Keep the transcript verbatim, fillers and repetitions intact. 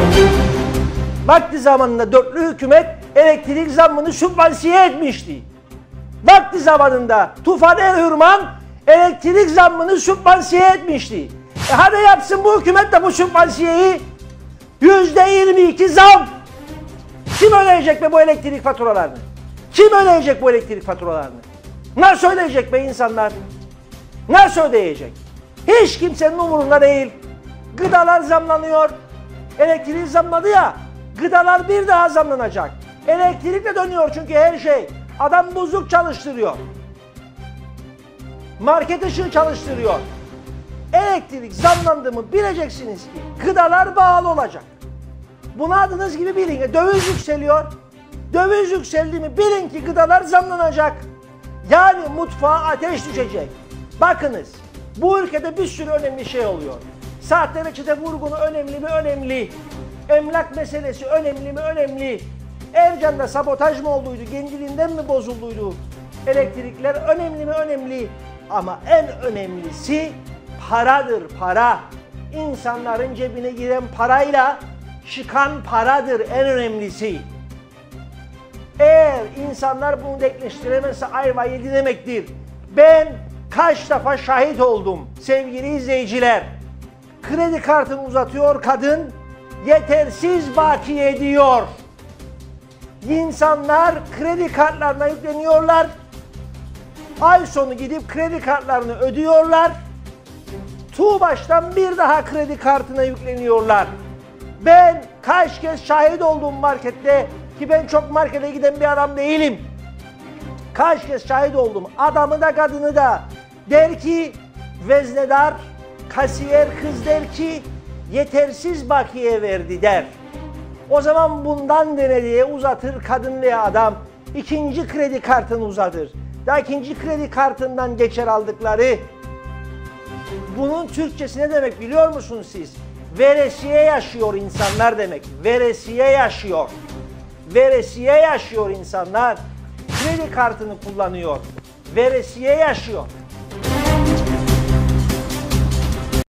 Vakti zamanında dörtlü hükümet elektrik zammını sübvansiye etmişti. Vakti zamanında Tufan Erhürman elektrik zammını sübvansiye etmişti. E hadi yapsın bu hükümet de bu sübvansiyeyi. Yüzde yirmi iki zam. Kim ödeyecek be bu elektrik faturalarını? Kim ödeyecek bu elektrik faturalarını? Nasıl ödeyecek be insanlar? Nasıl ödeyecek? Hiç kimsenin umurunda değil. Gıdalar zamlanıyor. Elektrik zamladı ya. Gıdalar bir daha zamlanacak. Elektrikle dönüyor çünkü her şey. Adam buzluk çalıştırıyor. Market ışığı çalıştırıyor. Elektrik zamlandı mı bileceksiniz ki gıdalar bağlı olacak. Bunu adınız gibi bilin. Döviz yükseliyor. Döviz yükseldi mi bilin ki gıdalar zamlanacak. Yani mutfağa ateş düşecek. Bakınız bu ülkede bir sürü önemli şey oluyor. Sahte reçete vurgunu önemli mi? Önemli. Emlak meselesi önemli mi? Önemli. Ercan'da sabotaj mı olduydu? Kendiliğinden mi bozulduydu? Elektrikler önemli mi? Önemli. Ama en önemlisi paradır, para. İnsanların cebine giren parayla çıkan paradır en önemlisi. Eğer insanlar bunu denkleştiremezse ayva yedi demektir. Ben kaç defa şahit oldum sevgili izleyiciler. Kredi kartını uzatıyor kadın, yetersiz bakiye diyor. İnsanlar kredi kartlarına yükleniyorlar. Ay sonu gidip kredi kartlarını ödüyorlar. Tuğbaş'tan bir daha kredi kartına yükleniyorlar. Ben kaç kez şahit oldum markette ki ben çok markete giden bir adam değilim. Kaç kez şahit oldum. Adamı da kadını da der ki veznedar, kasiyer kız der ki yetersiz bakiye verdi der. O zaman bundan dene diye uzatır kadın veya adam ikinci kredi kartını uzatır. Daha ikinci kredi kartından geçer aldıkları. Bunun Türkçesi ne demek biliyor musunuz siz? Veresiye yaşıyor insanlar demek. Veresiye yaşıyor. Veresiye yaşıyor insanlar. Kredi kartını kullanıyor. Veresiye yaşıyor.